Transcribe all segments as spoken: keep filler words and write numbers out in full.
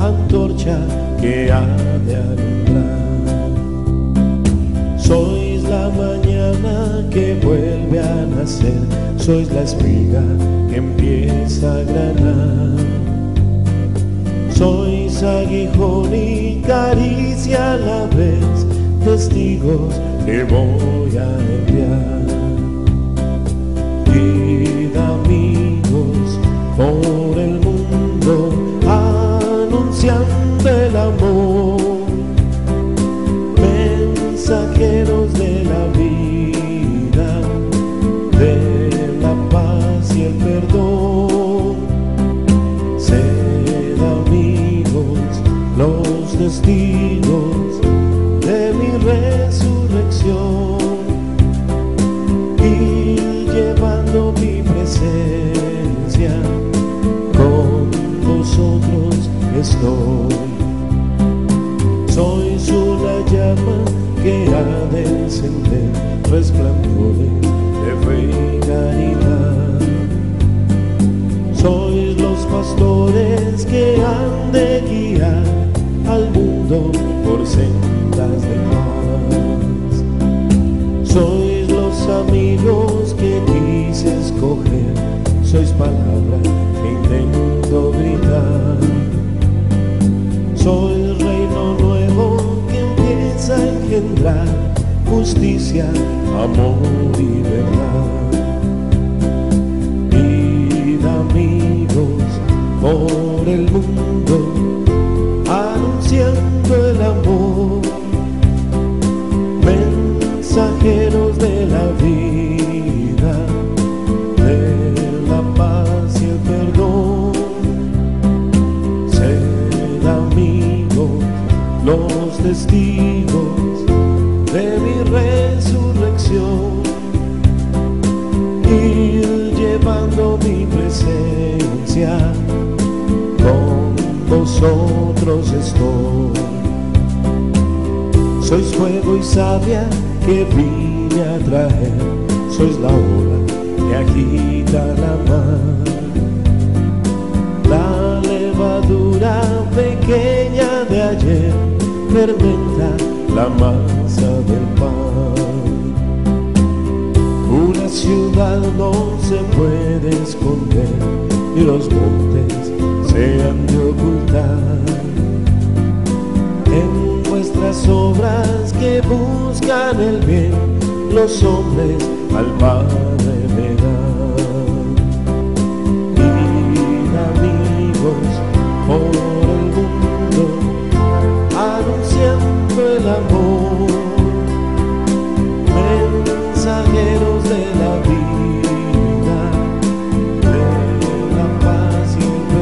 antorcha que ha de alumbrar. Sois la mañana que vuelve a nacer, sois la espiga que empieza a granar. Sois aguijón y caricia a la vez, testigos que voy a enviar. Id, amigos, por el mundo, anunciando el amor, mensajeros de la vida, de la paz y el perdón. Sed, amigos, los testigos de mi resurrección, y llevando mi presencia, con vosotros estoy. Sois una llama que ha de encender resplandores de fe y caridad. Sois los pastores que han de guiar al mundo por sendas de paz. Sois los amigos que quise escoger, sois palabra que intento gritar. Sois reino nuevo que empieza a engendrar justicia, amor y verdad. Id, amigos, por el mundo, anunciando el amor, mensajeros de la vida, de la paz y el perdón. Sed, amigos, los testigos de mi resurrección, ir llevando mi presencia, con vosotros estoy. Sois fuego y savia que vine a traer, sois la ola que agita la mar, la levadura pequeña de ayer fermenta la masa del pan. Una ciudad no se puede esconder y los montes se han de ocultar. En vuestras obras que buscan el bien, los hombres al Padre verán. Id, amigos, por el mundo, anunciando el amor, mensajeros de la vida, de la paz y el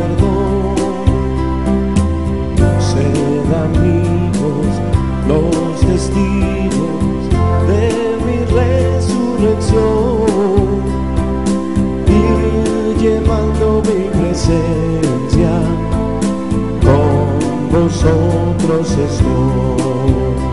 perdón. Sed, amigos, los testigos de mi resurrección, y llevando mi presencia, con vosotros estoy.